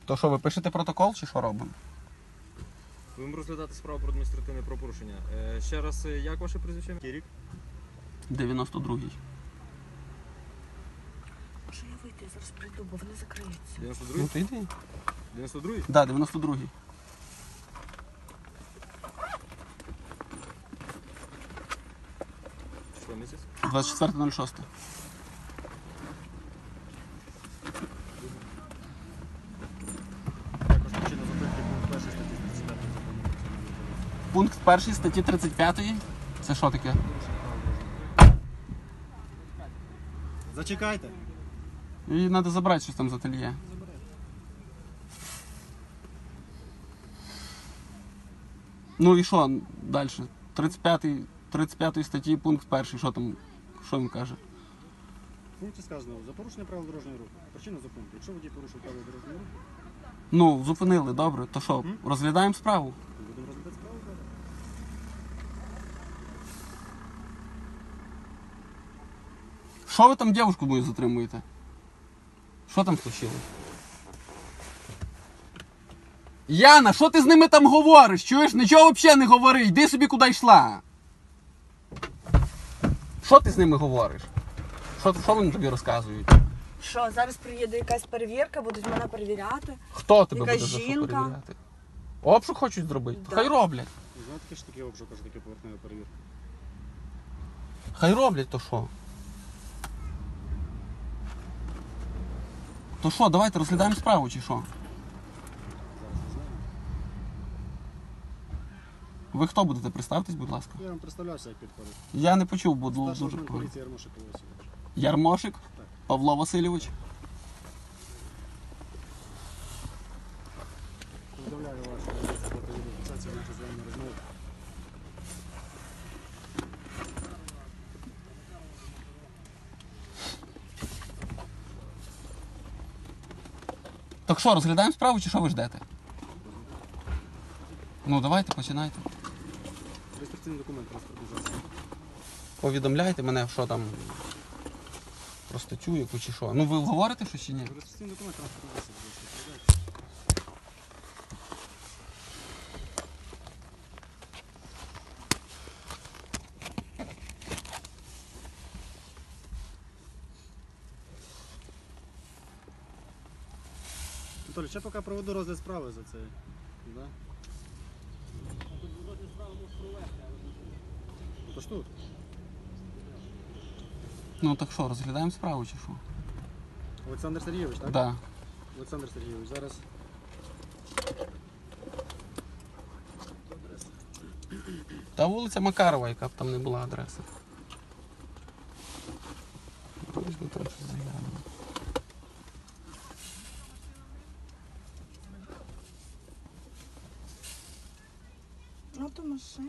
То що, ви пишете протокол чи що робимо? Будемо розглядати справу про адміністративне правопорушення. Ще раз, як ваше прізвище? Який рік? 92-й. Може я вийду, я зараз прийду, бо вони закриються. 92-й? Ну, ти йди. 92-й? Да, 92-й. Що, місяць? 24.06. Також причина зупинки пункт 1 статті 35 закону. Пункт 1 статті 35. Це що таке? Зачекайте. Її треба забрати щось там з ательє. Ну і що далі? 35 статті, пункт 1. Що там? Що він каже? В пункті сказано, за порушення правил дорожнього руху. Причина зупинки. Якщо водій порушив правила дорожнього руху, Ну, зупинили, добре. То що, розглядаємо справу? будемо розглядати справу. Що ви там дівчинку мою затримуєте? Що там случилось? Яна, що ти з ними там говориш? Чуєш? Нічого взагалі не говори. Йди собі куди йшла. Що ти з ними говориш? Що вони тобі розказують? Що, зараз приїде якась перевірка, будуть мене перевіряти? Хто тебе Якась буде за що жінка. перевіряти? Обшук хочуть зробити? Да. Хай роблять. Знаєте, що таке обшук, що таке поверхнева перевірка? Хай роблять, то що? То що, давайте розглядаємо справу чи що? Зараз не знаю. Ви хто будете? Представтесь, будь ласка. Я вам представлявся, як підходить. Я не почув, бо Старший дуже лейтенант погано. поліції Ярмошик Павло Васильович. Ярмошик Так. Павло Васильович. Повідомляю вашу фото-відеофіксацію нашої з вами розмови. Так що, розглядаємо справу чи що ви ждете? Ну давайте, починайте. Реєстраційний документ транспортний засіб. Повідомляйте мене, що там про статтю яку чи що. Ну ви говорите що чи ні? Реєстраційний документ транспортний засіб. Анатолій, ще поки проведу розгляд справи за це. Да? Ну то ж тут. Ну так що, розглядаємо справу чи що? Олександр Сергійович, так? Да. Олександр Сергійович, зараз. Та вулиця Макарова, яка б там не була адреса. Точно так що заявлено. Ну то машина.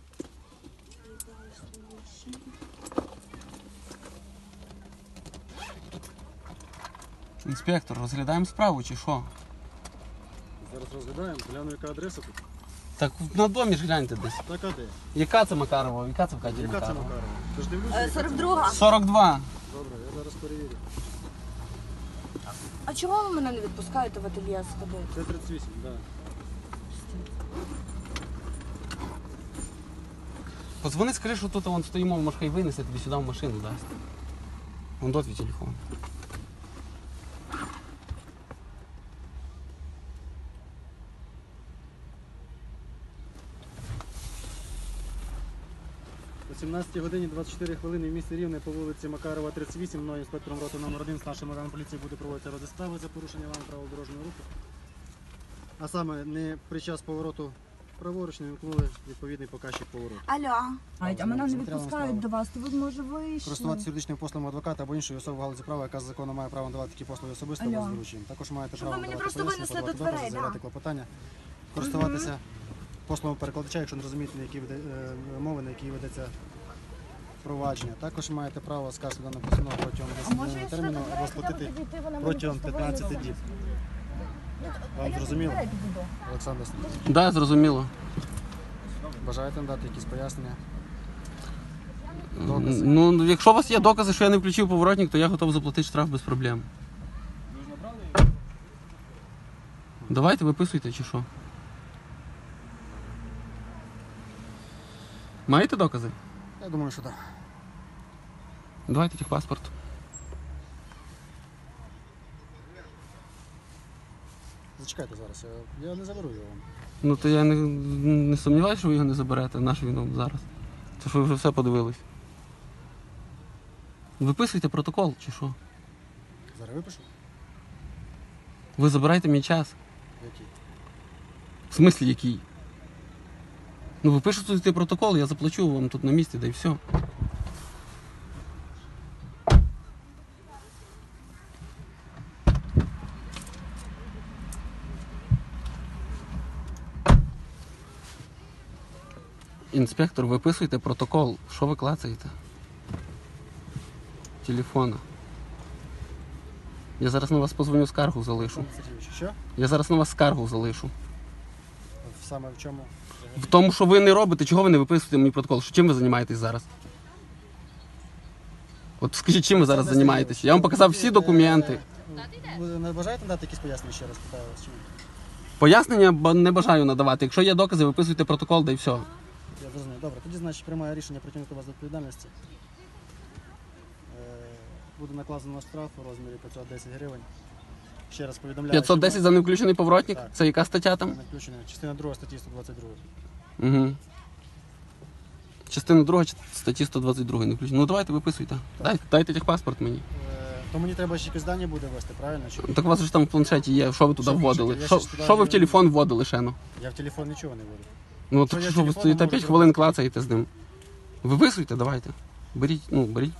Інспектор, розглядаємо справу чи що? Зараз розглядаємо, гляну, яка адреса тут. Так на домі ж гляньте десь. Так, а де? Яка це Макарова? Яка це в Каті Яка це Макарова? Макарова? Тож дивлюся, яка це 42-га. 42. Добре, я зараз перевірю. А чого ви мене не відпускаєте в ательє сходити? Це 38, так. Да. Позвони, скажи, що тут вон стоїмо, може хай винесе тобі сюди в машину дасть. Вон до твій телефон. О 17 годині 24 хвилини в місті Рівне по вулиці Макарова, 38, мною інспектором роти номер 1 з нашим органом поліції буде проводитися розгляд справи за порушення вами правил дорожнього руху. А саме не під час повороту праворуч не вимкнули відповідний показчик повороту. Алло. А мене не Матеріалом відпускають справи. до вас, то ви може вийшли. Користуватися юридичними послугами адвоката або іншої особи в галузі права, яка за законом має право надавати такі послуги особисто Алло. або з дорученням. Також маєте Щоб ви право мені надавати просто пояснення, винесли до подавати докази, дверей, заявляти да. клопотання, користуватися послугами перекладача, якщо не розумієте, на які мови, на які ведеться провадження. Також маєте право скаржити дану постанову протягом 10 терміну або сплатити протягом 15 діб. Вам зрозуміло, Олександр Сергійович? Да, зрозуміло. Бажаєте надати якісь пояснення? Докази? Ну, якщо у вас є докази, що я не включив поворотник, то я готов заплатити штраф без проблем. Давайте виписуйте чи що. Маєте докази? Я думаю, що так. Давайте техпаспорт. Зачекайте зараз, я не заберу його вам. Ну то я не сумніваюся, що ви його не заберете. Наш він вам зараз. Це що ви вже все подивились. Виписуйте протокол чи що? Зараз випишу? Ви забираєте мій час. Який? В смислі який? Ну ви пишете протокол, я заплачу вам тут на місці, да і все. Інспектор, виписуйте протокол. Що ви клацаєте? Телефона. Я зараз на вас позвоню, скаргу залишу. Олександр Сергійович, що? Я зараз на вас скаргу залишу. Саме в чому? В тому, що ви не робите, чого ви не виписуєте мій протокол? Що, чим ви займаєтесь зараз? От скажіть, чим ви зараз займаєтесь? Я вам показав всі документи. Ви не бажаєте дати якісь пояснення ще раз? Питаю вас, чи ні? Пояснення не бажаю надавати. Якщо є докази, виписуйте протокол, да і все. Я зрозумів. Добре, тоді, значить, приймаю рішення притягнути вас до відповідальності. Буде накладено штраф у розмірі 510 гривень. Ще раз повідомляю. 510 за невключений поворотник? Так. Це яка стаття там? Не включення. Частина 2 статті 122. Угу. Частина 2 статті 122 не включена. Ну давайте виписуйте. Дайте техпаспорт мені. То мені треба ще якісь дані буде ввести, правильно? Чи? Так у вас ж там в планшеті є, що ви туди Що вводили? я Що, щось туди що ви в не- телефон вводили ще ну? Я в телефон нічого не буду. Ну Що так я що ви телефоном стоїте можу 5 хвилин клацаєте з ним? Виписуйте, давайте. Беріть, беріть.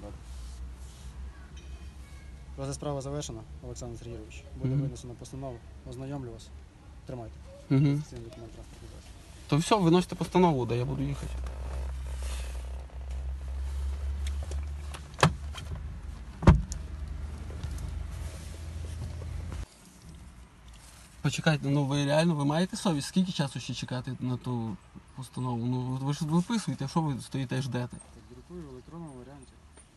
Розгляд справа завершена, Олександр Сергійович. Буде Мгм. винесено постанову. Ознайомлю вас. Тримайте. Угу. Реєстраційний документ транспортний засіб. То все, виносите постанову, да я буду їхати. Почекайте, ну ви маєте совість? Скільки часу ще чекати на ту постанову? Ну ви ж виписуєте, що ви стоїте і ждете? Так, друкую в електронному варіанті.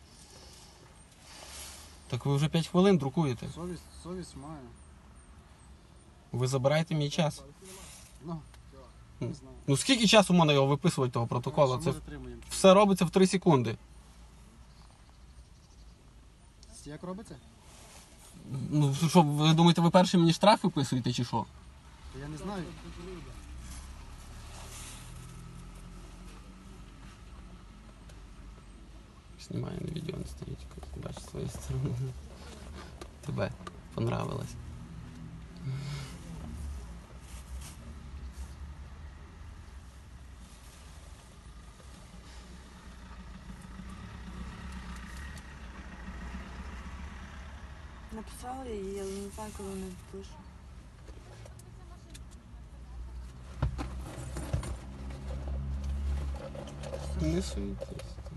Так ви вже 5 хвилин друкуєте. Совість маю. Ви забираєте мій час. Ну, не знаю. Ну скільки часу можна його виписувати, того протоколу? Що Це ми затримуємо? все робиться в 3 секунди. Як робиться? Ну що, ви думаєте, ви перші мені штраф виписуєте чи що? То я не знаю. Знімаю на відео, не стоїть, бачу з своєї сторони. Тебе понравилось. Написала її, але не знаю, коли не пишу. Не суетись.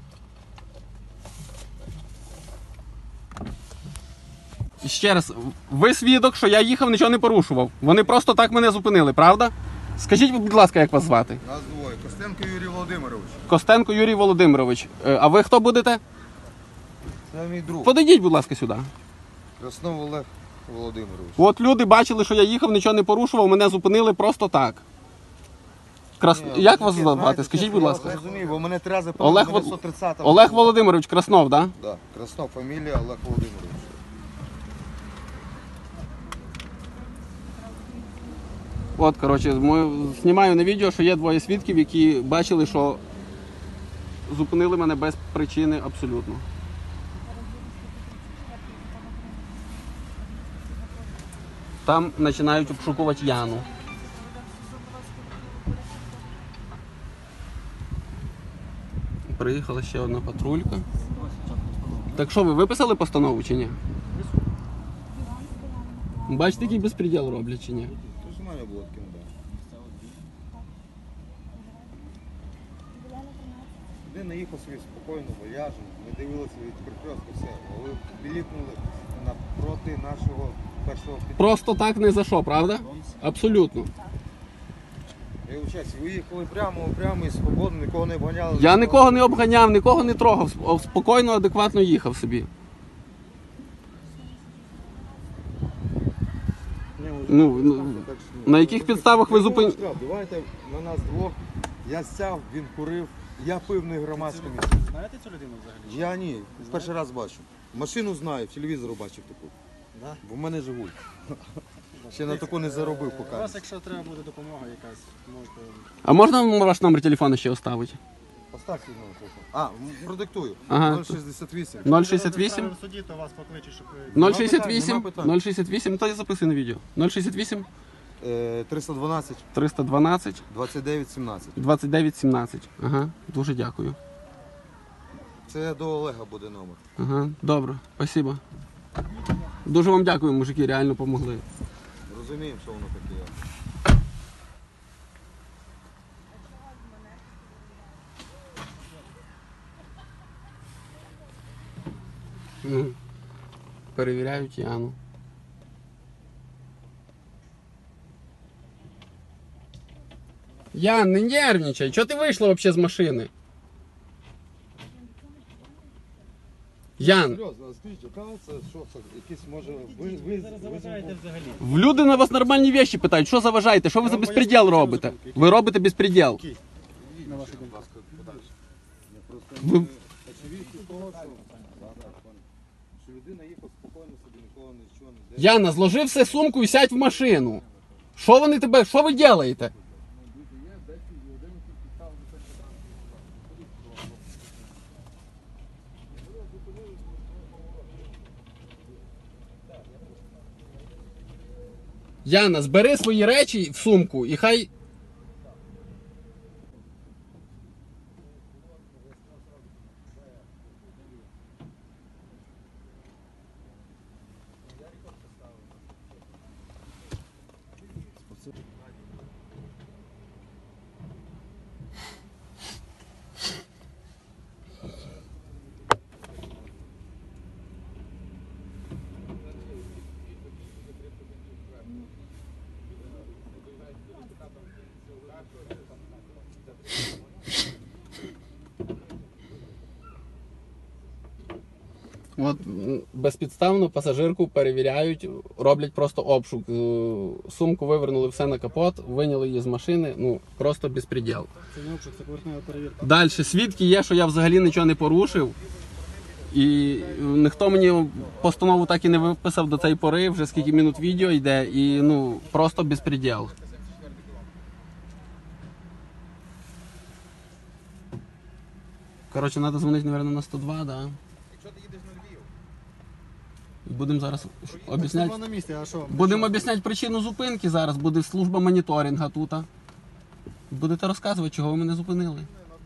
І ще раз, ви свідок, що я їхав, нічого не порушував. Вони просто так мене зупинили, правда? Скажіть, будь ласка, як вас звати? Нас двоє. Костенко Юрій Володимирович. Костенко Юрій Володимирович. А ви хто будете? Це мій друг. Подійдіть, будь ласка, сюди. Краснов Олег Володимирович. От люди бачили, що я їхав, нічого не порушував, мене зупинили просто так. Як вас звати? Скажіть, будь Я ласка. розумію, бо мене треба Олег запитати, Вол- 130 Олег Володимирович Краснов, так? Да? Да. Краснов, фамілія Олег Володимирович. От, коротше, знімаю на відео, що є двоє свідків, які бачили, що зупинили мене без причини абсолютно. Там починають обшукувати Яну. Приїхала ще одна патрулька. Так що, ви виписали постанову чи ні? Бачите, який безпреділ роблять чи ні? Тож у мене було таким, да. Людина їхав собі спокійно, вальяжно, ми дивилися від перекрестка, все. Але білікнули напроти нашого першого під'їзду. Просто так не за що, правда? Абсолютно. Я вчаюся, ви їхали прямо і свободно, нікого не обганяли. Я нікого не обганяв, нікого не трогав, спокійно, адекватно їхав собі. Не, Так що, на яких підставах ви зупиняли? Давайте на нас двох. Я сяв, він курив, я пив не в громадському місці. Знаєте цю людину взагалі? Я ні, перший раз бачу. Машину знаю, в телевізору бачив таку. Да? Бо в мене Жигуль. Ще на таку не заробив У поки. вас, якщо треба буде допомога якась, можете... А можна ваш номер телефону ще оставити? Поставь свій номер телефону. А, продиктую. Ага. 068. 068 в суді, то вас покличуть, щоб ви... 068 Нема питань. 068, то я записую на відео. 068 312 312 29 17. 29 17. Ага, дуже дякую. Це до Олега буде номер. Ага, добре, спасибо. Дуже вам дякую, мужики, реально помогли. Розуміємо, що воно таке. Перевіряють Яну. Ян, не нервничай. Чого ти вийшла взагалі з машини? Ян, Серйозно, а скажіть, яка це, що це, якісь, може, ви Зараз заважаєте взагалі. люди на вас нормальні вещі питають, що заважаєте, що ви за вам безпреділ поясню, робите? що Ви робите безпреділ. Який? На вашу думку. Ви... очевидно того, що людина їхала спокійно собі, нікого нічого не де. Яна, зложи все сумку і сядь в машину. Що вони тебе, що ви робите? Яна, збери свої речі в сумку і хай... От безпідставно пасажирку перевіряють, роблять просто обшук. Сумку вивернули все на капот, виняли її з машини, ну просто безпреділ. Це не обшук, це поверхнева перевірка. Далі свідки є, що я взагалі нічого не порушив. І ніхто мені постанову так і не виписав до цієї пори, вже скільки минут відео йде, і ну просто безпреділ. Коротше, треба дзвонити, мабуть, на 102, да? Якщо ти їдеш на Львів, І будемо зараз об'ясняти. Так, на місці, а що? Будемо об'ясняти причину зупинки зараз, буде служба моніторингу тут. Будете розказувати, чого ви мене зупинили.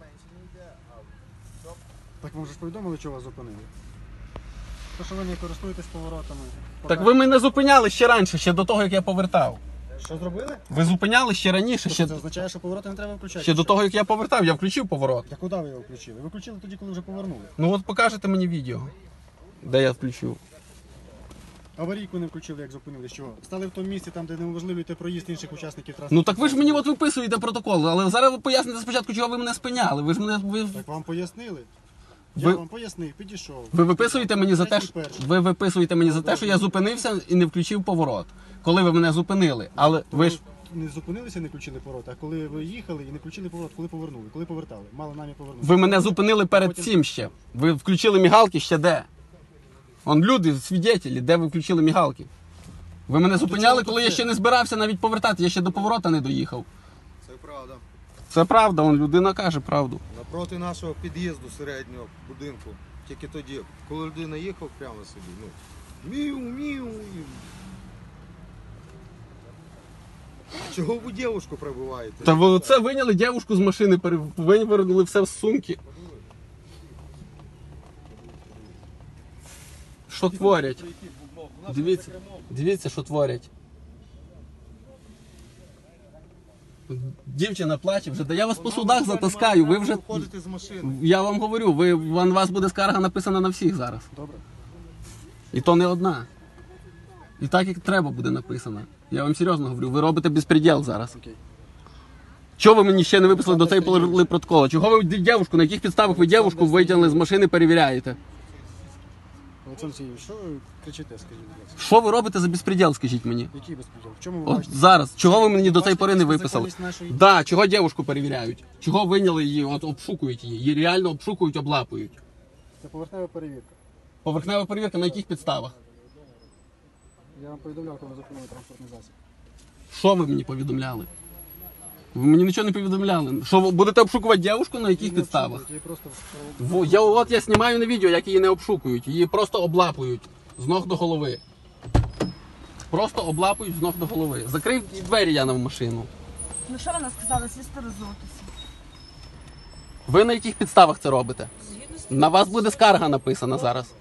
Так вам же ж повідомили, що вас зупинили? То, що ви не користуєтесь поворотами. Так ви мене зупиняли ще раніше, ще до того, як я повертав. Що зробили? Ви зупиняли ще раніше, ще, Це означає, що повороти не треба включати. ще до того, як я повертав, я включив поворот. Так куди ви його включили? Ви включили тоді, коли вже повернули. Ну от покажете мені відео, де я включив. Аварійку не включили, як зупинили. З чого? Стали в тому місці, там, де неможливлюєте проїзд інших учасників транспорту. Ну так ви ж мені от виписуєте протокол, але зараз ви поясните спочатку, чого ви мене спиняли. Ви ж мене Так вам пояснили. Ви- Я вам пояснив, підійшов. ви виписуєте мені за те, що ви виписуєте мені за те, що я зупинився і не включив поворот. Коли ви мене зупинили, але ви ж не зупинилися, не включили поворот, а коли ви їхали і не включили поворот, коли повернули, коли повертали. Мало намі повернути. ви мене зупинили перед цим ще. Ви включили мігалки ще де? Он люди, свідетелі, де ви включили мігалки? Ви мене зупиняли, коли я ще не збирався навіть повертати, я ще до поворота не доїхав. це правда. Це правда, он людина каже правду. Напроти нашого під'їзду середнього будинку, тільки тоді, коли людина їхав прямо собі, ну, міу. Чого ви дівушку пробиваєте? Та ви це виняли дівчинку з машини, вивернули все з сумки. Що творять? Дивіться, що творять. Дівчина плаче вже, да я вас по судах затаскаю, ви вже... Виходите з машини. Я вам говорю, у вас буде скарга написана на всіх зараз. Добре. І то не одна. І так, як треба буде написано. Я вам серйозно говорю, ви робите безпреділ зараз. Окей. Чого ви мені ще не виписали до цієї положили протоколу? Чого ви дівчинку, на яких підставах ви дівчинку витягнули з машини, перевіряєте? Олександр Сергійович, що ви кричите, скажіть, будь ласка? Що ви робите за безпреділ, скажіть мені? Який безпреділ? В чому ви От бачите? зараз, чого ви мені до цієї Бачите пори не виписали? законність нашої- Да, чого дівчинку перевіряють? Чого виняли її, от обшукують її? Її реально обшукують, облапують. Це поверхнева перевірка. Поверхнева перевірка на яких підставах? Я вам повідомляв, коли зупинили транспортний засіб. Що ви мені повідомляли? Ви мені нічого не повідомляли. Що ви будете обшукувати дівчинку на яких підставах? Я просто Я знімаю на відео, як її не обшукують. Її просто облапують з ног до голови. Просто облапують з ног до голови. Закрив двері Яна в машину. Ну що вона сказала, сісти розутися? Ви на яких підставах це робите? На вас буде скарга написана зараз.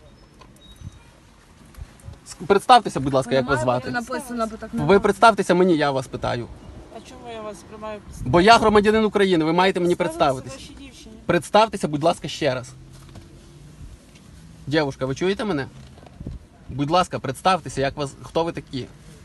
Представтеся, будь ласка, як вас звати. Написано, бо так не Ви представтеся мені, я вас питаю. А чому я вас приймаю? Бо я громадянин України, ви маєте мені Представилися представитись. вашій дівчині. Представтеся, будь ласка, ще раз. Дівушка, ви чуєте мене? Будь ласка, представтеся, як вас, хто ви такі?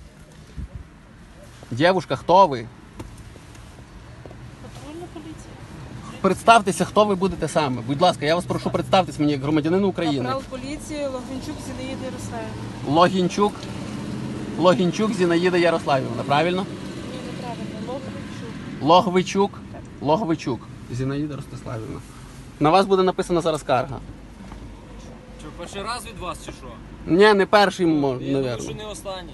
Дівушка, хто ви? Патрульна поліція. Представтеся, хто ви будете саме. Будь ласка, я вас прошу представтесь мені як громадянину України. Капрал поліції Логвинчук Зінаїда Ярославівна. Логінчук Зінаїда Ярославівна, правильно? Ні, неправильно. Логвинчук. Логвичук Зінаїда Ростиславівна. На вас буде написана зараз скарга. Що, перший раз від вас чи що? Ні, не перший, Я думаю, що мабуть. не останній.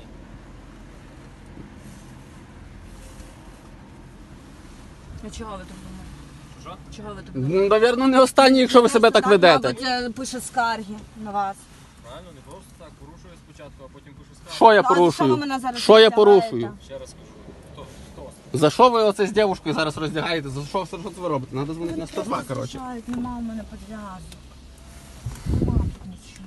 А чого ви так думаєте? Що? Чого ви так думаєте? Навірно, не останній, якщо ви себе так ведете. Мабуть, пише скарги на вас. Правильно, не просто так. Порушує спочатку, а потім пише скаргу. Що я Ну, а за що ви порушую? мене зараз Що я роздягаєте? порушую? Ще раз кажу. Хто вас? За що ви оце з дівчинкою зараз роздягаєте? За що це ви робите? Треба дзвонити на 102, коротше. Нема у мене підв'язу. Нема тут нічого.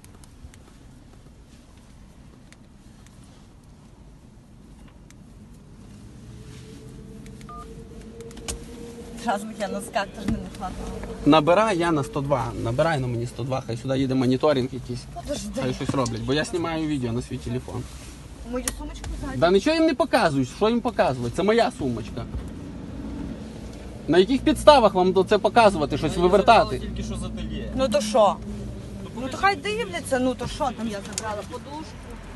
Разом я на скак теж не хватало. Набирай я на 102. Набирай на мені 102, хай сюди їде моніторинг якийсь. Подожди. Хай щось роблять, бо я знімаю відео на свій телефон. Мою сумочку знаєте? Да нічого їм не показують, що їм показувати? Це моя сумочка. На яких підставах вам це показувати, щось вивертати? Тільки що за ательє. Ну то що? Ну то хай дивляться, ну то що там я забрала подушку.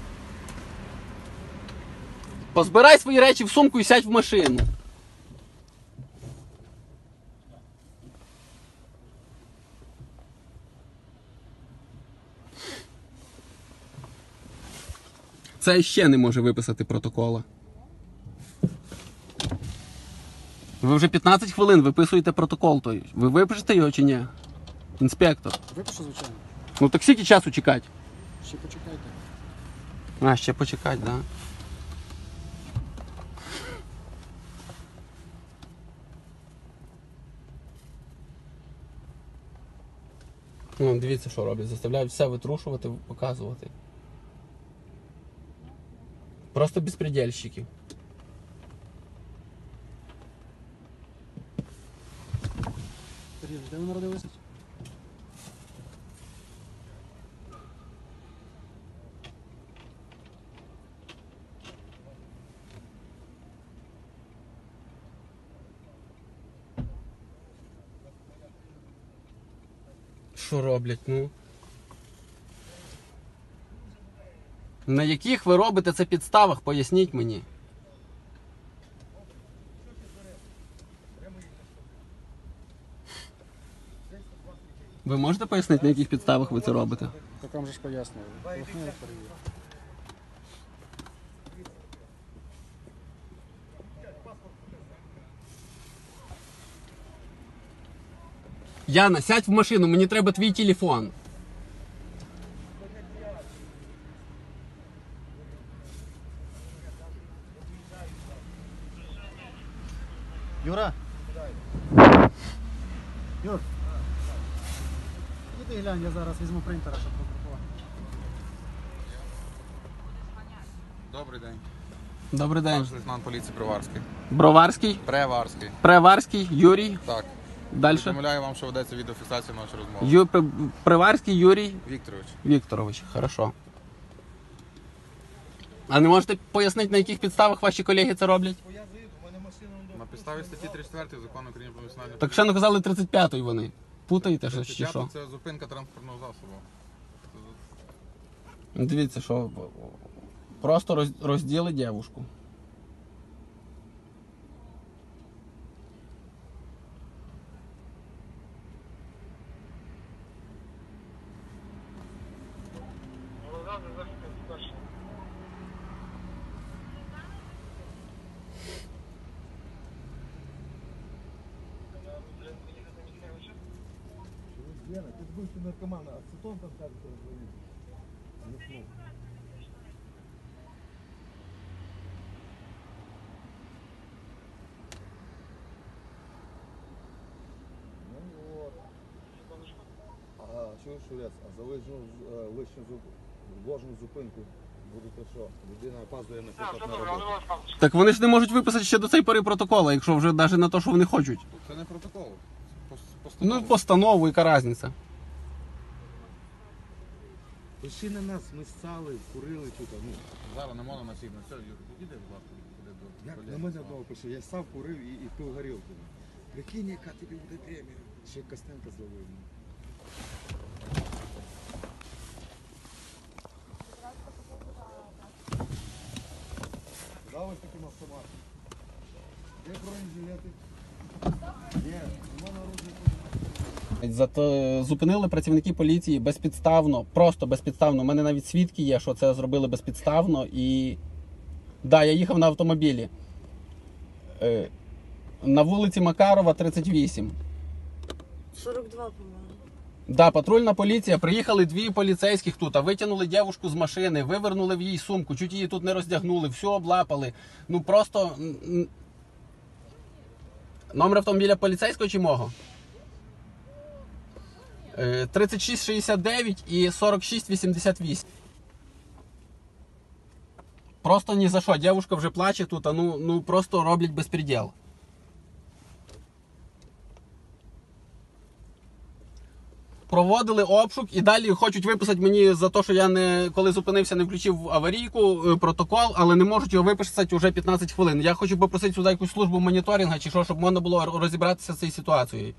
Позбирай свої речі в сумку і сядь в машину. Це ще не може виписати протокола. Ви вже 15 хвилин виписуєте протокол той. Ви випишете його чи ні? Інспектор. Випишу, звичайно. Ну так скільки часу чекати? Ще почекайте. А, ще почекати, так? Да? Ну, дивіться, що роблять. Заставляють все витрушувати, показувати. Просто безпредельщики. Сергій, де ви народилися? Що роблять, ну? На яких ви робите це підставах, поясніть мені. Ви можете пояснити, на яких підставах ви це робите? Так вам же ж пояснюю. Поверхнева перевірка. Яна, сядь в машину, мені треба твій телефон. Юра! Юр! Іди глянь, я зараз візьму принтера, щоб фотографувати. Добрий день. Добрий день. Старший лейтенант поліції Броварський. Броварський, Преварський. Преварський, Юрій. Так. Далі. Повідомляю вам, що ведеться відеофіксація нашої розмови. Приварський Юрій Вікторович. Вікторович. Хорошо. А не можете пояснити, на яких підставах ваші колеги це роблять? На підставі статті 34 Закону України про національну Так ще не казали 35-ї вони. Путаєте щось чи що? Це зупинка транспортного засобу. Дивіться, що просто розділи дівушку. Лена, ты же бывший наркоман, ацетон там кажется разводить. Ну вот. А чуєш, Шулець, а за ложну зупинку будете що? Людина опаздує, наприклад, на роботу. Так вони ж не можуть виписати ще до цієї пори протокола, якщо вже навіть на те, що вони хочуть. Це не протокол. Ну, постанову, яка різниця. Пиши на нас, ми ссали, курили тут. Ну, Зараз не можна насібно. Все, Юр, іди, будь ласка, куди до. як до на мене одного пише, я сам курив і пив горілку. Прикинь, яка тобі буде премія. Ще Костенка зловив. Да, ось таким автоматом. Де бронежилети? Ні, нема народних. Зато зупинили працівники поліції безпідставно, просто безпідставно. У мене навіть свідки є, що це зробили безпідставно. І да, я їхав на автомобілі. На вулиці Макарова, 38. 42, по-моєму. Да, патрульна поліція, приїхали дві поліцейських тут, а витягнули дівушку з машини, вивернули в її сумку, чуть її тут не роздягнули, все облапали. Ну просто... Номер автомобіля поліцейського чи мого? 3669 і 4688. Просто ні за що. Дівушка вже плаче тут, а ну просто роблять безпреділ. Проводили обшук і далі хочуть виписати мені за те, що я коли зупинився, не включив аварійку, протокол, але не можуть його виписати вже 15 хвилин. Я хочу попросити сюди якусь службу моніторингу чи що, щоб можна було розібратися з цією ситуацією.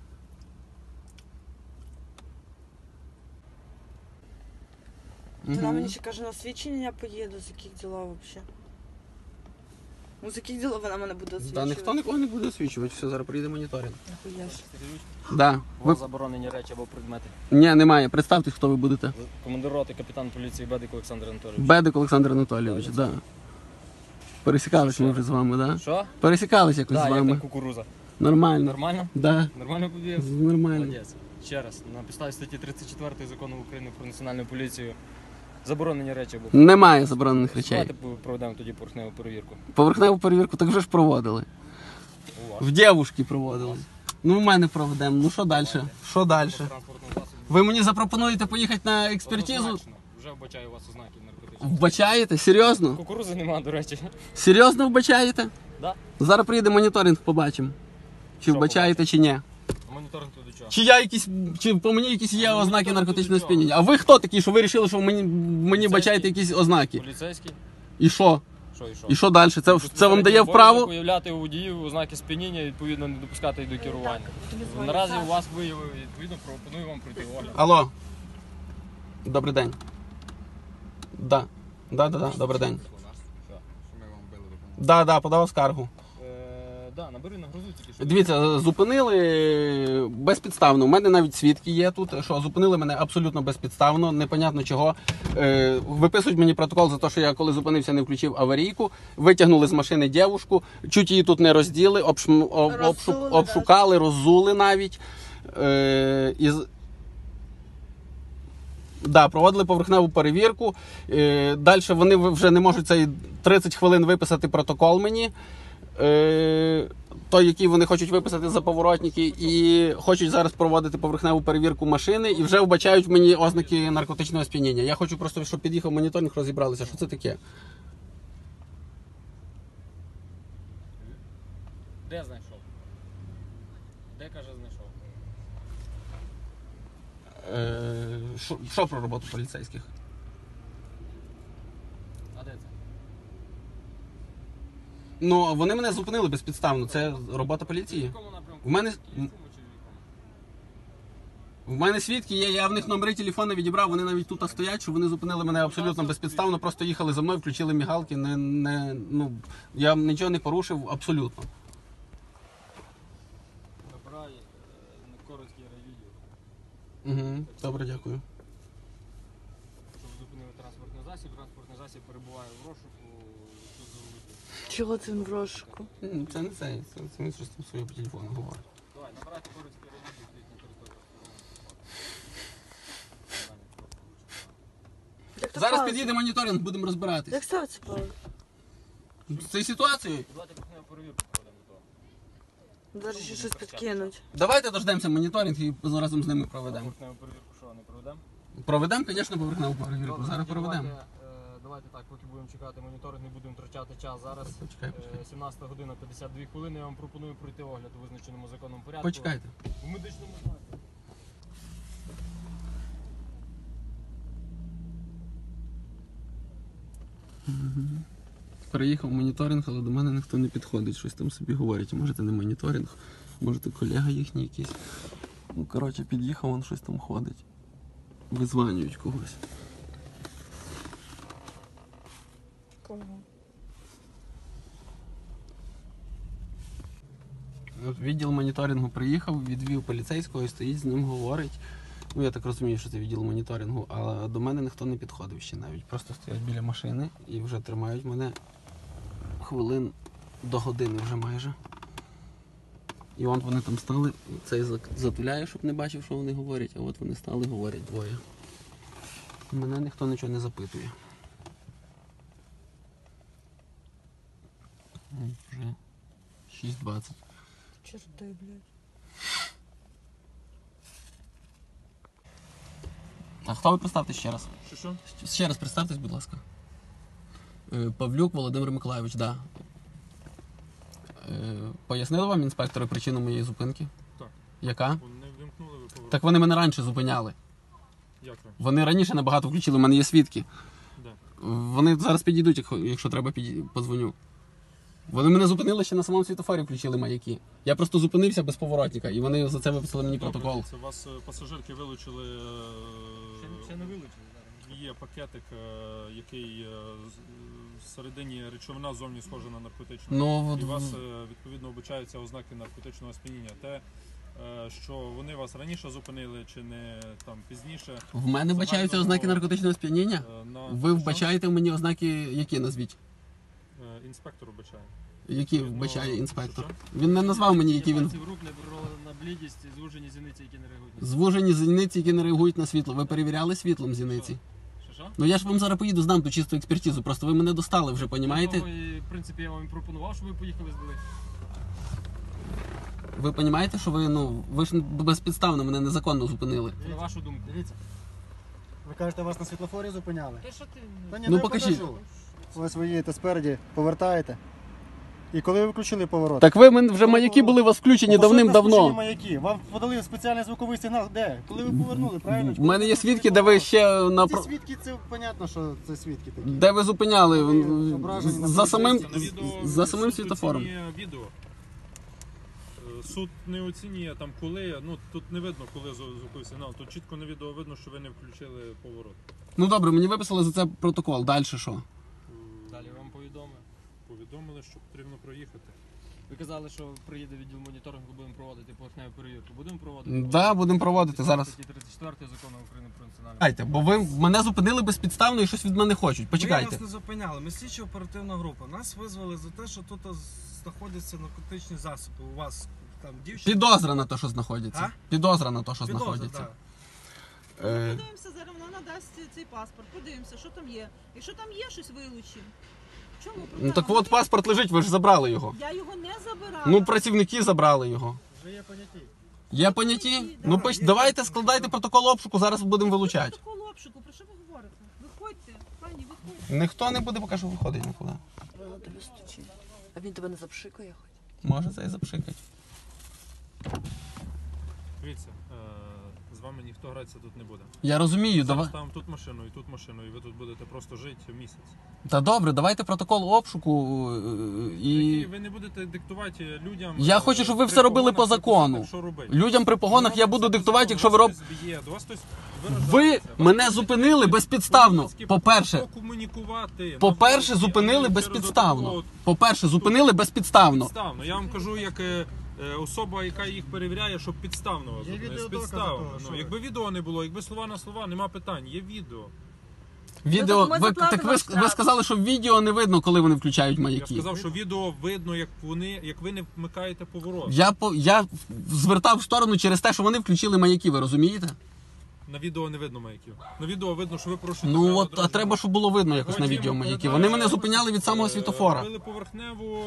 Вона мені ще каже, на освічення я поїду, з яких ділов взагалі. Ну, з яких ділов вона мене буде освічувати? Та ніхто нікого не буде освічувати, все, зараз прийде моніторинг. Нахуя ж. Да. У вас заборонені речі або предмети. Ні, немає. Представте, хто ви будете. Командир роти, капітан поліції Бедик Олександр Анатолійович. Бедик Олександр Анатолійович, так. Да. Пересікалися ми вже з вами, так? Да? Що? Пересікалися якось Так, з як вами. там кукуруза? Нормально. Нормально? Да. Нормально побіг? Нормально. Молодець. Ще раз, на підставі статті 34 Закону України про національну поліцію заборонені речі або Немає заборонених речей. давайте проведемо тоді поверхневу перевірку. Поверхневу перевірку так вже ж проводили. У вас. В дівушки проводили. Ну, в мене проведемо. Ну, що далі? Що далі? Транспортного засобу. Ви мені запропонуєте поїхати на експертизу? Однозначно. Вже вбачаю у вас ознаки наркотичних. Вбачаєте? Серйозно? Кукурузи нема, до речі. Серйозно вбачаєте? Да? Зараз приїде моніторинг, побачимо. Чи Що вбачаєте, чи ні. Моніторинг тут до чого? Чи я якісь, чи по мені якісь є ознаки моніторинг наркотичного тут сп'яніння? А ви хто такі, що ви вирішили, що мені бачаєте якісь ознаки? Поліцейський? І що? Що і що? І що далі? Це вам дає вправо? Уявляти у водіїв ознаки сп'яніння, відповідно, не допускати їх до керування. Наразі у вас виявив, відповідно, пропоную вам пройти огляд. Алло. Добрий день. Да. Добрий день. Що ми вам били допомогу? Да, подав скаргу. Да, набери на грузу тільки що. Дивіться, зупинили безпідставно. У мене навіть свідки є тут, що зупинили мене абсолютно безпідставно, непонятно чого. Виписують мені протокол за те, що я коли зупинився, не включив аварійку, витягнули з машини дівушку, чуть її тут не розділи, обшукали, роззули навіть. Да, проводили поверхневу перевірку. Далі вони вже не можуть цей 30 хвилин виписати протокол мені. Той, який вони хочуть виписати за поворотники, і хочуть зараз проводити поверхневу перевірку машини, і вже вбачають в мені ознаки наркотичного сп'яніння. Я хочу просто, щоб під'їхав моніторинг, розібралися, що це таке. Де знайшов? Де, каже, знайшов? Що про роботу поліцейських? А де це? Ну, вони мене зупинили безпідставно. Це робота В поліції. якому напрямку? В мене... В Київському чи в якому? В мене свідки є, я в них номери телефону відібрав, вони навіть тут стоять, що вони зупинили мене абсолютно безпідставно, просто їхали за мною, включили мігалки, я нічого не порушив абсолютно. Набирай короткі райвідео. Угу, добре, дякую. Що ви зупинили транспортний засіб перебуває в розшуку. Що за вулицю? Чого це він в розшуку? Це не це він щось там своє по телефону говорить. Давай, набирайте короткі райвідео, стоїть на території. Як то Зараз пауза? під'їде моніторинг, будемо Як розбиратись. ставиться пауза? З цією ситуацією. Давайте почнемо перевірку проведемо до того. Зараз ще щось підкинуть. Давайте дождемося моніторинг і разом з ними проведемо. Поверхневу перевірку що, не проведемо? Проведемо, звісно, поверхневу перевірку. Добре, Зараз тоді проведемо. Давайте так, поки будемо чекати моніторинг, не будемо втрачати час. Зараз Почекай. 17 година 52 хвилини. Я вам пропоную пройти огляд у визначеному законом порядку. Почекайте. У медичному знаку. Переїхав моніторинг, але до мене ніхто не підходить, щось там собі говорять. Може це не моніторинг, може це колега їхній якийсь. Ну, коротше, під'їхав, він щось там ходить. Визванюють когось. Кого? От відділ моніторингу приїхав, відвів поліцейського і стоїть з ним, говорить. Ну, я так розумію, що це відділ моніторингу, але до мене ніхто не підходив ще навіть. Просто стоять біля машини і вже тримають мене хвилин до години вже майже. І от вони там стали, цей затуляє, щоб не бачив, що вони говорять, а от вони стали, говорять двоє. Мене ніхто нічого не запитує. Вже 6:20. Чорти, блядь. А хто ви представтесь ще раз? Що? Ще раз представтесь, будь ласка. Павлюк Володимир Миколайович, так. Да. Пояснили вам інспектори причину моєї зупинки? Так. Яка? Не вимкнули ви поворот. Так вони мене раніше зупиняли. Як ви? Вони раніше набагато включили, в мене є свідки. Де? Вони зараз підійдуть, якщо треба, подзвоню. Вони мене зупинили ще на самому світофорі, включили маяки. Я просто зупинився без поворотника, і вони за це виписали мені протокол. Це вас пасажирки вилучили. Ще не вилучили зараз. Є пакетик, який всередині речовина зовні схожа на наркотичну. Ну, І у вас відповідно вбачаються ознаки наркотичного сп'яніння. Те, що вони вас раніше зупинили чи не там пізніше. в мене вбачаються ознаки наркотичного сп'яніння? Ви вбачаєте в мені ознаки, які назвіть? Інспектор вбачає. Які Ну, вбачає інспектор? що? Він не назвав мені, які він... Пальців рук, на блідість, звужені зіниці, які не реагують. Звужені зіниці, які не реагують на світло. Ви перевіряли світлом зіниці? Що? Ну я ж вам зараз поїду, здам ту чисту експертизу, просто ви мене достали вже, понімаєте? Ну, і, в принципі, я вам і пропонував, щоб ви поїхали здали. Ви розумієте, що ви ж безпідставно мене незаконно зупинили. Це на вашу думку. Дивіться. Ви кажете, вас на світлофорі зупиняли? Ти що ти? Та ні, Ну, я покажіть. покажу. Ось ви їдете спереді, повертаєте. І коли ви включили поворот? Так ви вже маяки були у вас включені По суті, включені давним-давно. маяки. Вам подали спеціальний звуковий сигнал. Де? Коли ви повернули, правильно? У мене є свідки, де ви ще Ці свідки, це понятно, що це свідки такі. Де ви зупиняли? Ви ображені на За самим, поліцейських. На відео, за самим суд світофором. оцінює відео. Суд не оцінює там коли, ну тут не видно, коли звуковий сигнал, тут чітко на відео видно, що ви не включили поворот. Ну добре, мені виписали за це протокол. Далі що? Далі вам повідомив. Повідомили, що потрібно проїхати. Ви казали, що приїде відділ моніторингу, будемо проводити поверхневу перевірку. Будемо проводити? Да, будемо проводити зараз. Статті 34 закону України про національну. Чекайте, бо ви мене зупинили безпідставно і щось від мене хочуть. Ми Почекайте. нас не зупиняли. Ми слідчо оперативна група. Нас визвали за те, що тут знаходяться наркотичні засоби. У вас там дівчина. Підозра на те, що знаходиться. А? Підозра на те, що Підозра, знаходиться. да. Подивимося, зараз вона надасть цей паспорт. Подивимося, що там є. Якщо там є щось, вилучимо. В чому проблема? Ну так от паспорт лежить, ви ж забрали його. Я його не забирала. Ну, працівники забрали його. Вже є поняті. Є поняті? Ну давайте складайте протокол обшуку, зараз будемо вилучати. Протокол обшуку, про що ви говорите? Виходьте, пані, виходьте. Ніхто не буде, поки що виходить нікуди. Воно тобі стучить. А він тебе не запшикає хоч? Може це і запшикати. Дивіться, з вами ніхто гратися тут не буде. Я розумію, давай. Зараз там тут машину, і тут машину, і ви тут будете просто жити місяць. Та добре, давайте протокол обшуку і. Ви не будете диктувати людям. Я хочу, щоб ви при все робили по погонах, закону. що робити. Людям при погонах я буду диктувати, якщо ви робите. До вас хтось Ви виражається. мене зупинили безпідставно. По-перше, Комунікувати. по-перше, зупинили безпідставно. По-перше, зупинили безпідставно. Підставно. Я вам кажу, як особа, яка їх перевіряє, щоб підставно вас Є зупинили. відеодокази Підставно. того, Ну, що якби відео не було, якби слова на слова, нема питань. Є відео. Відео, ми ви, заплатимо так ви штраф. сказали, що в відео не видно, коли вони включають Я маяки. сказав, що відео видно, як ви не вмикаєте поворот. Я звертав в сторону через те, що вони включили маяки, ви розумієте? На відео не видно маяків. На відео видно, що ви порушуєте. Ну правила от, а дорожнього треба, щоб було видно якось на Потім відео маяки. перед Вони вами, мене зупиняли від самого світофора. Робили поверхневу,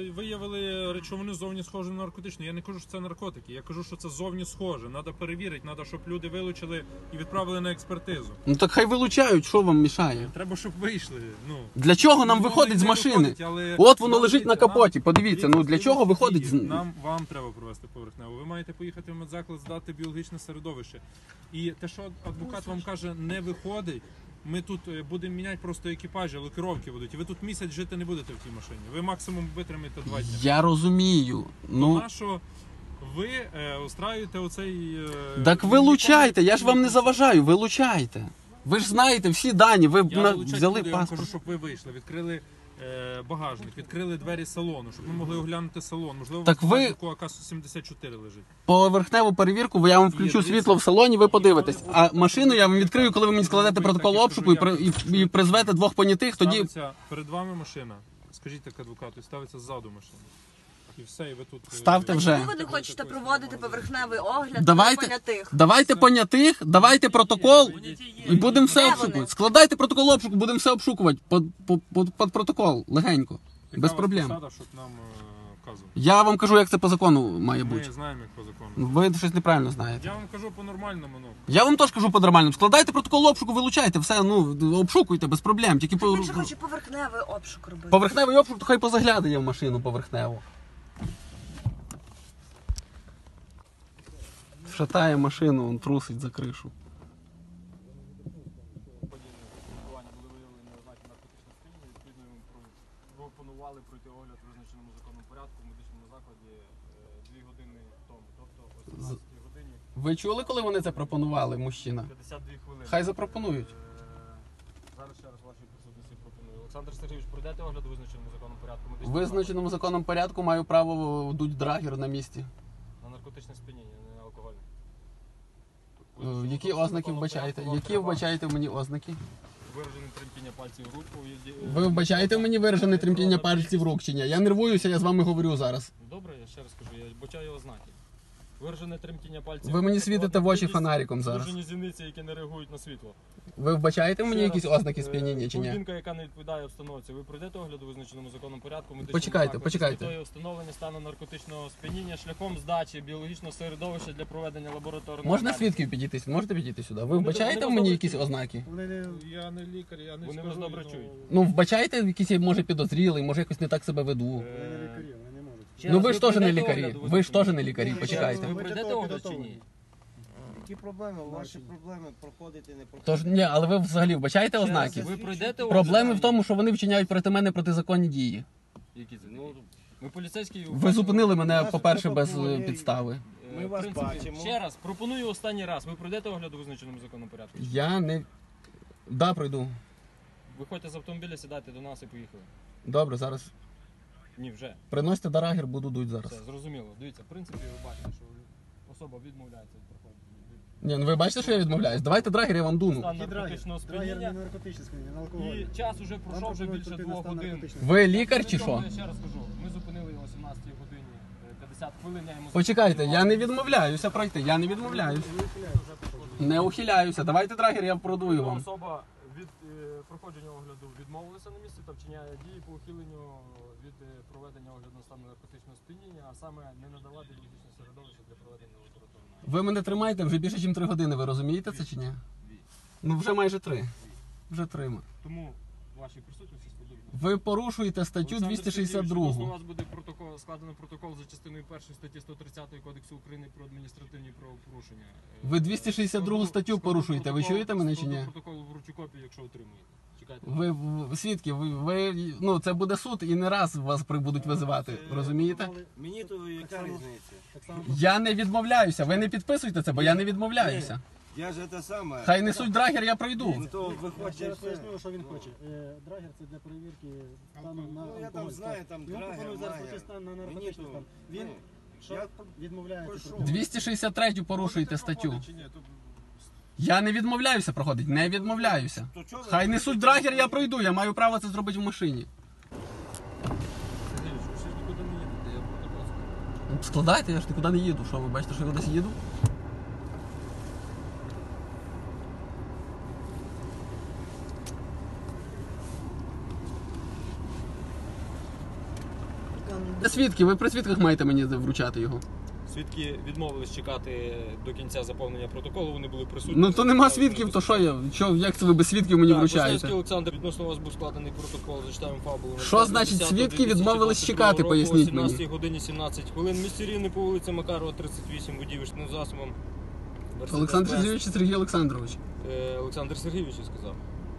виявили речовину зовні схожу на наркотичну. Я не кажу, що це наркотики. Я кажу, що це зовні схоже. Треба перевірити, треба, щоб люди вилучили і відправили на експертизу. Ну так хай вилучають, що вам мішає. Треба, щоб вийшли. Ну. Для чого нам Ну, виходить з не машини? виходить, але- От воно Нам, лежить на дивіться, капоті, нам- подивіться, ну для чого виходить з... Вам треба провести поверхневу. Ви маєте поїхати в медзаклад, здати біологічне середовище. І те, що адвокат вам каже, не виходить, ми тут будемо міняти просто екіпажі, локировки будуть. І ви тут місяць жити не будете в тій машині. Ви максимум витримаєте 2 дні. Я розумію, ну... На що ви устраюєте оцей... Так вилучайте, я ж вам не заважаю, вилучайте. Ви ж знаєте всі дані, ви Я вилучати взяли буду, я вам паспорт. кажу, щоб ви вийшли, відкрили багажник, відкрили двері салону, щоб ми могли оглянути салон. Можливо, Так ви- у АК-74 лежить. Поверхневу перевірку я вам включу світло в салоні, ви подивитесь. А машину я вам відкрию, коли ви мені складете протокол обшуку і призвете 2 понятих, тоді... Ставиться перед вами машина. Скажіть так адвокату, і ставиться ззаду машина. І все, і ви тут... Ставте вже. Чому ви не хочете проводити поверхневий огляд Давайте, понятих? давайте понятих, давайте протокол і будемо все Де обшукувати. вони? Складайте протокол обшуку, будемо все обшукувати під протокол, легенько, Яка без у вас проблем. посада, щоб нам вказувати? Я вам кажу, як це по закону має бути. Ми знаємо, як по закону. Ви щось неправильно знаєте. Я вам кажу по-нормальному, ну. Я вам теж кажу по-нормальному. Складайте протокол обшуку, вилучайте, все, ну, обшукуйте без проблем. Тільки Він же хоче поверхневий обшук робити. поверхневий обшук, то хай позаглядає в машину поверхневу. Шатає машину, он трусить за кришу. Були виявлені ознаки наркотичного сп'яніння, відповідно йому пропонували пройти огляд в визначеному законом порядку в медичному закладі 2 години тому. Тобто о 17 годині Ви чули, коли вони це пропонували, мужчина? 52 хвилини. Хай запропонують. Зараз ще раз вашій присутності пропоную. Олександр Сергійович, пройдете огляд у визначеному законом порядку в В медичному визначеному законом порядку маю право дуть драгер на місці. закладі на наркотичне сп'яніння, не на алкогольне. Які ознаки вбачаєте? Які вбачаєте в мені ознаки? Виражене тремтіння пальців рук. Ви вбачаєте в мені виражене тремтіння пальців рук чи ні? Я нервуюся, я з вами говорю зараз. Добре, я ще раз кажу, я вбачаю ознаки. Виражене тремтіння пальців. Ви мені рук, світите в очі активність, фонариком зараз. Звужені зіниці, які не реагують на світло. Ви вбачаєте в мені Ще якісь раз, ознаки сп'яніння чи ні? Поведінка, яка не відповідає обстановці. Ви пройдете огляд у визначеному законом порядку в медичному Почекайте, закладі почекайте. з метою встановлення стану наркотичного сп'яніння шляхом здачі біологічного середовища для проведення лабораторного Можна аналізу. свідків підійти? Можете підійти сюди? Ви Вони вбачаєте в вас мені добре якісь чують. ознаки? Вони не Я не лікар, я не Вони скажу. вас добре чують. Ну, вбачаєте якийсь, може, підозрілий, може якось не так себе веду. вони не лікарі, вони не можуть. Ще Ну раз, ви ж теж не пройдете лікарі. огляд у Ви ж теж не визначеному лікарі, законі? почекайте. Ви пройдете огляд чи ні? Які проблеми? Ваші проблеми проходити, не проходити. Тож ні, але ви взагалі вбачаєте Ще раз, ознаки? Ви пройдете огляд? Проблеми в тому, що вони вчиняють проти мене протизаконні дії. Які це? Ну, ми поліцейські... Ви зупинили мене, Нас по-перше, без протокол є. підстави. Ми В вас принципі, бачимо. Ще раз, пропоную останній раз. Ви пройдете огляд у визначеному законом порядку? Я не. Да, пройду. Виходьте з автомобіля, сідайте до нас і поїхали. Добре, зараз. Ні, вже. Приносите драгер, буду дуть зараз. Все, зрозуміло. Дивіться, в принципі, ви бачите, що особа відмовляється від проходу. Ні, ну ви бачите, що я відмовляюсь? Давайте драгер, я вам дуну. Стан Які драгер? наркотичного Драгер не сп'яніння. наркотичне сп'яніння, не алкогольне. І час уже пройшов вже більше 2 годин. Ви лікар чи що? Я ще раз кажу, ми зупинили його о 17 годині 50 хвилин, я йому... Почекайте, я не відмовляюся пройти, я не відмовляюсь. Не ухиляюся. Давайте драгер, я продую вам. Особа від проходження огляду відмовилася на місці та вчиняє дії по ухиленню від проведення огляду на стан наркотичного сп'яніння, а саме не надала біологічне середовище для проведення лабораторного. Ви мене тримаєте вже більше, ніж 3 години, ви розумієте це чи ні? Ну вже майже 3. Вже 3. Тому вашій присутності складу. Ви порушуєте статтю Олександр Сергійович, відносно 262. вас буде складено протокол за частиною 1 статті 130 Кодексу України про адміністративні правопорушення. Ви 262 статтю порушуєте, ви чуєте мене чи ні? Протокол вручу копію, якщо отримуєте. Чекайте. Ви свідки, ну це буде суд і не раз вас будуть визивати, розумієте? Мені то яка різниця? Так само Я не відмовляюся, ви не підписуйте це, бо я не відмовляюся. Я ж те саме. Хай несуть драгер, я пройду. Ну то ви я ще хочете раз все. поясню, що він хоче. Драгер це для перевірки стану на Ну, я там алкоголь. знаю, там Йому драгер пропонують зараз має. пройти стан на Мені наркотичний то- стан. Він ну, що я відмовляється. пішов. 263 порушуєте статтю. Чи ні? То Я не відмовляюся проходити, не відмовляюся. То чого ви Хай несуть драгер, я пройду, я маю право це зробити в машині. Сергійович, ви ще нікуди не їдете, я протокол складу. Складайте, я ж нікуди не їду. Що, ви бачите, що я кудись їду? Де свідки? Ви при свідках маєте мені вручати його. Свідки відмовились чекати до кінця заповнення протоколу, вони були присутні. Ну то нема свідків, то що я? Як це ви без свідків мені Босневський вручаєте? Олександр, відносно вас був складений протокол, зачитаємо фабулу. Що значить свідки відмовились чекати, поясніть мені. О 17 годині 17 хвилин. В місті Рівне по вулиці Макарова, 38, водій вишним засобом. Олександр Сергійович чи Сергій Олександрович? Олександр Сергійович, я сказав.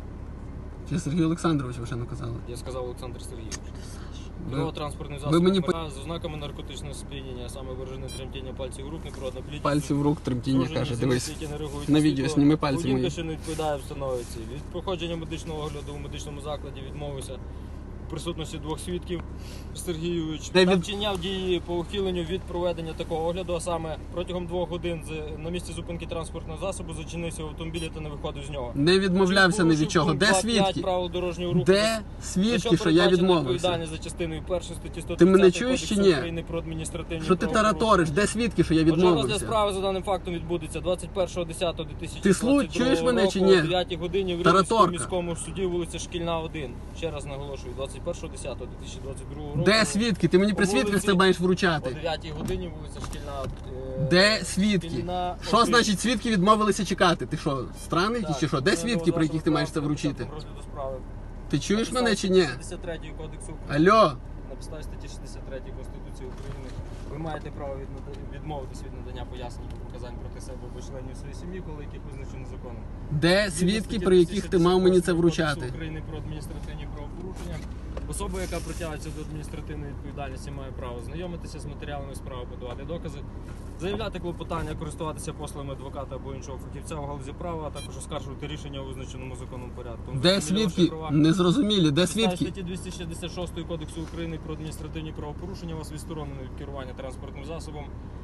Чи Сергій Олександрович ви ще не казали? Я сказав Олександр Сергійович. Ви- Його транспортний ви засіб мені з ознаками наркотичного сп'яніння, а саме виражене тремтіння пальців рук, неприродна плідність. Пальці в рук тремтіння Звуження каже, зіниць, дивись. які не реагують На на відео світло. зніми пальці Поведінка, мої. що не відповідає обстановці. Від проходження медичного огляду у медичному закладі відмовився в присутності двох свідків. Сергійович Де та від- вчиняв дії по ухиленню від проведення такого огляду, а саме протягом 2 годин на місці зупинки транспортного засобу зачинився в автомобілі та не виходив з нього. Не відмовлявся ні від чого. Де свідки? Правил дорожнього руху. Де свідки, що я відмовився? Відповідальність за частиною 1 статті 130 Ти мене чуєш чи Кодексу ні? України про адміністративні Що ти правопорушення. тараториш? Де свідки, що я Отже, розгляд відмовився? справи за даним фактом відбудеться 21.10.2022 Ти чуєш мене чи ні? о 9 годині в Рівненському Тараторка. міському суді, вулиця Шкільна, 1. Ще раз наголошую, 21.10.2022 року. Де свідки? Ти мені при По свідках вулиці- це маєш О вручати. 9 годині, вулиця Шкільна. Де свідки? Шкільна, Що 1. значить свідки відмовилися чекати? Ти що, странний Так, чи що? Де це свідки, про яких ти маєш це вручити? розгляду справи. Ти чуєш мене чи ні? 63 Кодексу України. Алло, На підставі статті 63 Конституції України ви маєте право відмовитись від надання пояснень і показань проти себе або членів своєї сім'ї, коли яких визначено законом. де свідки, про яких ти мав мені це Кодексу вручати? України про адміністративні правопорушення. Особа, яка притягується до адміністративної відповідальності, має право знайомитися з матеріалами справи, подавати докази, заявляти клопотання, користуватися послугами адвоката або іншого фахівця у галузі права, а також оскаржувати рішення у визначеному законом порядку. Де свідки? Незрозумілі, де На свідки? статті 266 Кодексу України про адміністративні правопорушення вас відсторонено від керування транспортним засобом.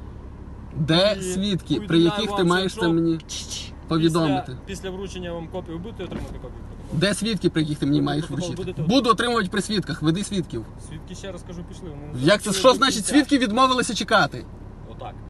Де І свідки, при повідомляю яких вам, ти маєш що це мені повідомити? Після вручення вам копії ви будете отримати копію протоколу? Де свідки, при яких ти мені Ви маєш протокол вручити? будете Буду отримувати при свідках, веди свідків. Свідки, ще раз кажу, пішли. Вони Як це, захотіли що до значить кінця. свідки відмовилися чекати? Отак.